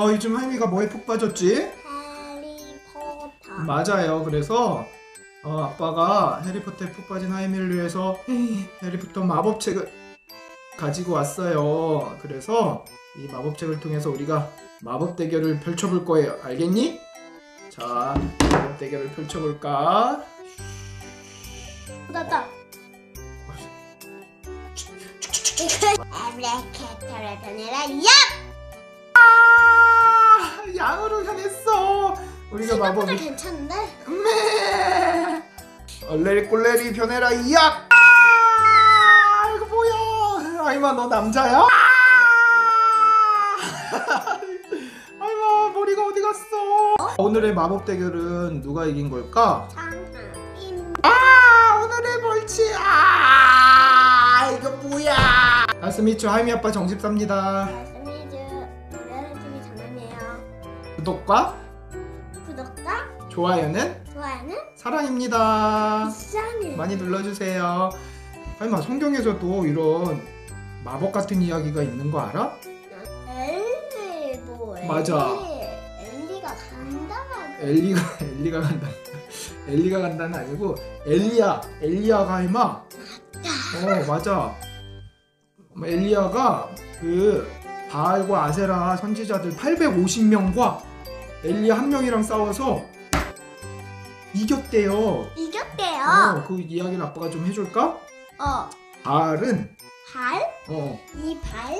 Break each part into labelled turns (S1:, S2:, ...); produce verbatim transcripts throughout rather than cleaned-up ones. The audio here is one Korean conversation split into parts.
S1: 어, 요즘 하임이가 뭐에 푹 빠졌지?
S2: 해리포터.
S1: 맞아요. 그래서 어, 아빠가 해리포터에 푹 빠진 하임이를 위해서 해리포터 마법책을 가지고 왔어요. 그래서 이 마법책을 통해서 우리가 마법 대결을 펼쳐볼 거예요. 알겠니? 자, 마법 대결을 펼쳐볼까?
S2: 나다. 에브레케터를 변해라. 야!
S1: 아, 양으로 변했어. 우리가 마법이
S2: 괜찮은데?
S1: 네. 얼레리 꼴레리 변해라. 야! 아, 이거 뭐야? 아이마 너 남자야? 아! 아이마 머리가 어디 갔어? 어? 오늘의 마법 대결은 누가 이긴 걸까?
S2: 장님.
S1: 아, 오늘의 벌칙. 아, 이거 뭐야? 나스미추 하이미 아빠 정십사입니다.
S2: 말씀해줘. 노래하는 팀이 장남이에요.
S1: 구독과
S2: 구독과
S1: 좋아요는
S2: 좋아요는
S1: 사랑입니다.
S2: 이상해.
S1: 많이 눌러주세요. 하이마 성경에서도 이런 마법 같은 이야기가 있는 거 알아?
S2: 엘리 뭐 엘리.
S1: 맞아.
S2: 엘리가 간다가.
S1: 엘리가 엘리가 간다. 엘리가 간다는 아니고 엘리야. 엘리야가 하이마. 어 맞아. 엘리야가 그 바알과 아세라 선지자들 팔백오십 명과 엘리야 한 명이랑 싸워서 이겼대요.
S2: 이겼대요.
S1: 어, 그 이야기를 아빠가 좀 해줄까?
S2: 어.
S1: 바알은
S2: 발?
S1: 어
S2: 이 발?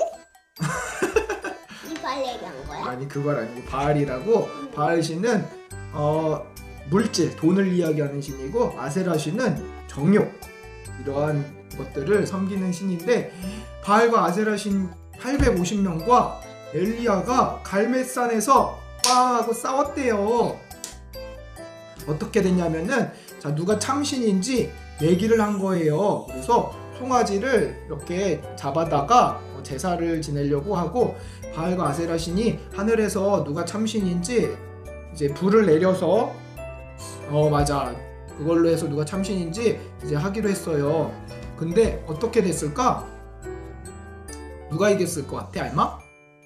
S2: 이 발 얘기한 거야?
S1: 아니 그걸 아니고 바알이라고 바알 신은 어 물질 돈을 이야기하는 신이고 아세라 신은 정욕 이러한 것들을 섬기는 신인데 바알과 아세라 신 팔백오십 명과 엘리야가 갈멜산에서 빵 하고 싸웠대요. 어떻게 됐냐면은 자 누가 참신인지 얘기를 한 거예요. 그래서 송아지를 이렇게 잡아다가 제사를 지내려고 하고 바알과 아세라 신이 하늘에서 누가 참신인지 이제 불을 내려서 어 맞아 그걸로 해서 누가 참신인지 이제 하기로 했어요. 근데 어떻게 됐을까? 누가 이겼을 것 같아 알마?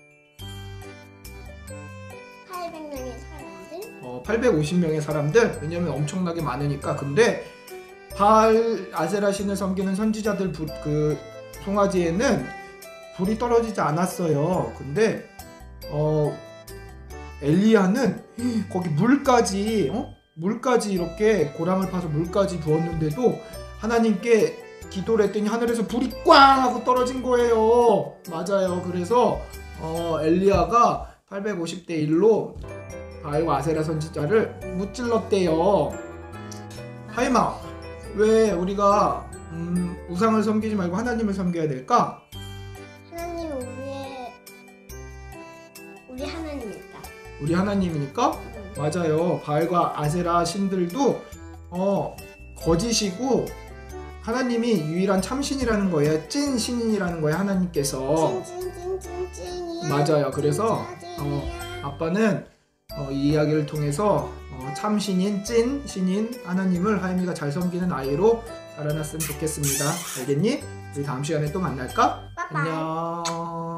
S2: 팔백 명의 사람들?
S1: 어, 팔백오십 명의 사람들 왜냐면 엄청나게 많으니까. 근데 바알 아세라 신을 섬기는 선지자들 부, 그 송아지에는 불이 떨어지지 않았어요. 근데 어 엘리야는 거기 물까지 어? 물까지 이렇게 고랑을 파서 물까지 부었는데도 하나님께 기도를 했더니 하늘에서 불이 꽝 하고 떨어진 거예요. 맞아요. 그래서 어, 엘리야가 팔백오십 대 일로 바알과 아세라 선지자를 무찔렀대요. 하이마 왜 우리가 음, 우상을 섬기지 말고 하나님을 섬겨야 될까?
S2: 하나님은 우리의 우리 하나님일까?
S1: 우리 하나님이니까?
S2: 응.
S1: 맞아요. 바알과 아세라 신들도 어, 거짓이고 하나님이 유일한 참신이라는 거예요. 찐 신이라는 거예요. 하나님께서.
S2: 찐찐찐찐찐이야.
S1: 맞아요. 그래서 어, 아빠는 어, 이 이야기를 통해서 어, 참신인 찐 신인 하나님을 하임이가 잘 섬기는 아이로 자라났으면 좋겠습니다. 알겠니? 우리 다음 시간에 또 만날까?
S2: 빠빠이.
S1: 안녕.